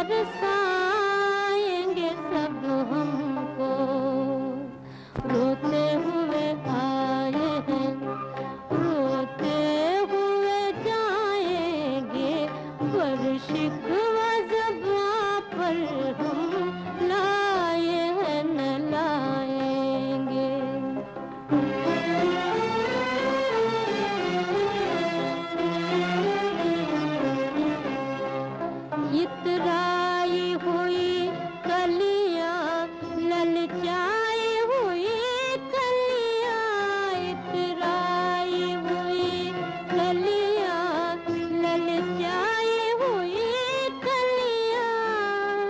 तरसाएंगे सब हमको, रोते हुए आए हैं, रोते हुए जाएंगे, पर शिकवा ज़बां पर हम लाए हैं न लाएंगे। इतराई हुई कलियां, ललचाई हुई कलियां, इतराई हुई कलियां, ललचाई हुई कलियां।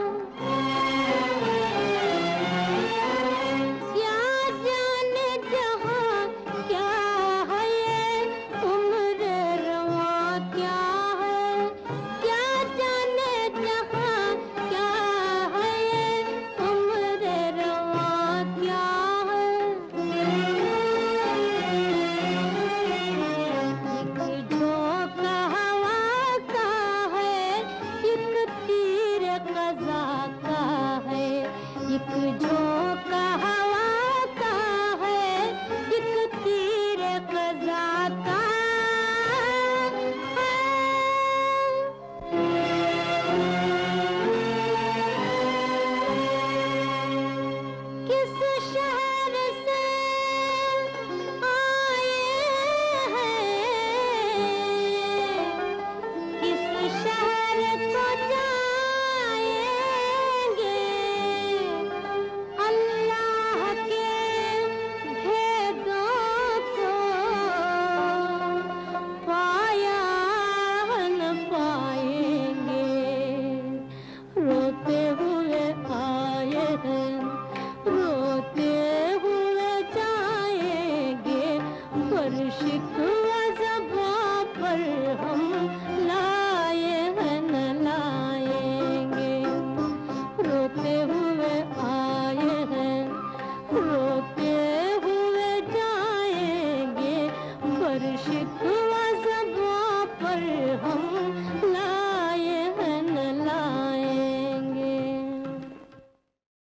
क्या जाने जहां क्या है ये उम्र रवां क्या है, क्या जाने जहां क्या है ये उम्र रवां क्या है। एक झोंका हवा का है, एक तीर क़ज़ा का है, एक झोंका